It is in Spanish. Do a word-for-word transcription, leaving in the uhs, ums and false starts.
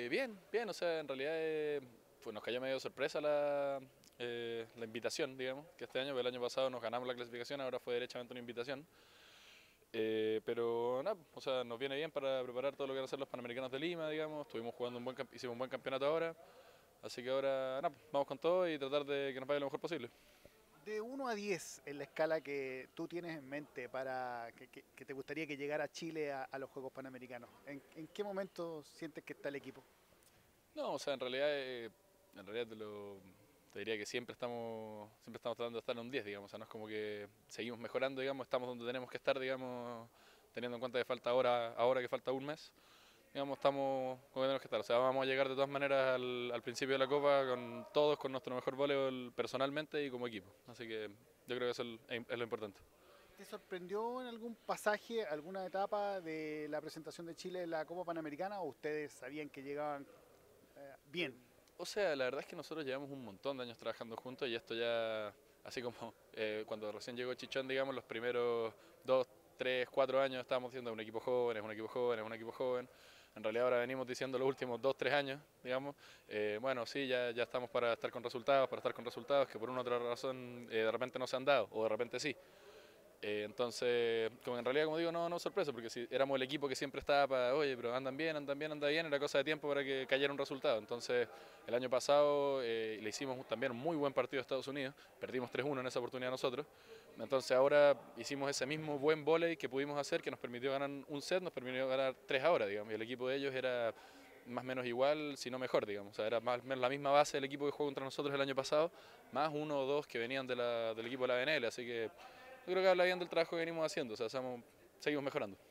Eh, bien, bien, o sea, en realidad eh, pues nos cayó medio sorpresa la, eh, la invitación, digamos, que este año, porque el año pasado nos ganamos la clasificación, ahora fue derechamente una invitación. Eh, pero nada, o sea, nos viene bien para preparar todo lo que van a ser los Panamericanos de Lima, digamos. Estuvimos jugando un buen, camp- hicimos un buen campeonato ahora, así que ahora nada, vamos con todo y tratar de que nos vaya lo mejor posible. De uno a diez en la escala que tú tienes en mente para que, que- que te gustaría que llegara Chile a, a los Juegos Panamericanos, ¿en, en qué momento sientes que está el equipo? No, o sea, en realidad, eh, en realidad te lo, te diría que siempre estamos, siempre estamos tratando de estar en un diez, digamos, o sea, no es como que seguimos mejorando, digamos, estamos donde tenemos que estar, digamos, teniendo en cuenta que falta ahora, ahora que falta un mes, digamos, estamos como tenemos que estar, o sea, vamos a llegar de todas maneras al, al principio de la Copa con todos, con nuestro mejor voleibol personalmente y como equipo, así que yo creo que eso es, el- es lo importante. ¿Te sorprendió en algún pasaje, alguna etapa de la presentación de Chile en la Copa Panamericana o ustedes sabían que llegaban eh, bien? O sea, la verdad es que nosotros llevamos un montón de años trabajando juntos y esto ya, así como eh, cuando recién llegó Chichón, digamos, los primeros dos, tres, cuatro años estábamos diciendo es un equipo joven, es un equipo joven, es un equipo joven. En realidad ahora venimos diciendo los últimos dos, tres años, digamos, eh, bueno, sí, ya, ya estamos para estar con resultados, para estar con resultados que por una u otra razón eh, de repente no se han dado, o de repente sí. Eh, entonces, como en realidad, como digo, no, no sorpresa, porque si éramos el equipo que siempre estaba para, oye, pero andan bien, andan bien, anda bien, era cosa de tiempo para que cayera un resultado. Entonces, el año pasado eh, le hicimos también un muy buen partido a Estados Unidos, perdimos tres uno en esa oportunidad nosotros. Entonces, ahora hicimos ese mismo buen vóley que pudimos hacer, que nos permitió ganar un set, nos permitió ganar tres ahora, digamos, y el equipo de ellos era más o menos igual, si no mejor, digamos. O sea, era más o menos la misma base del equipo que jugó contra nosotros el año pasado, más uno o dos que venían de la, del equipo de la B N L, así que yo creo que habla bien del trabajo que venimos haciendo, o sea, estamos- seguimos mejorando.